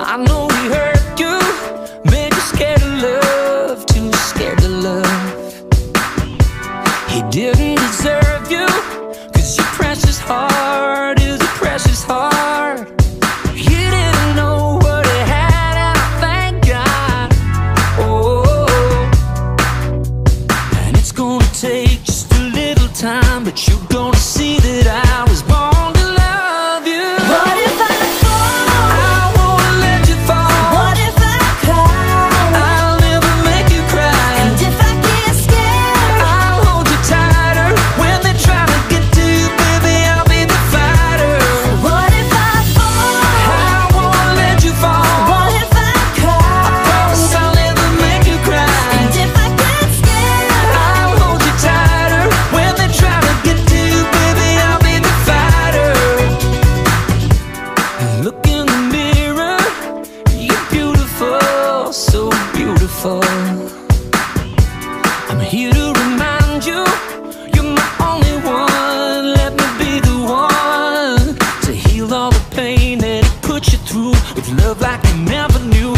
I know he hurt you, made you scared of love, too scared to love. He didn't deserve you, 'cause your precious heart is a precious heart. He didn't know what he had, and I thank God. Oh, and it's gonna take just a little time, but you're gonna see that I was born to love you. What if I fall? I won't let you fall. What if I cry? I'll never make you cry. And if I get scared, I'll hold you tighter. When they try to get to you, baby, I'll be the fighter. what if I fall? I won't let you fall. What if I cry? Promise I'll never make you cry. And if I get scared, I'll hold you tighter. When they try to get to you, baby, I'll be the fighter. Look in the mirror, you're beautiful, so beautiful. I'm here to remind you, you're my only one. Let me be the one to heal all the pain that it put you through, with love like you never knew.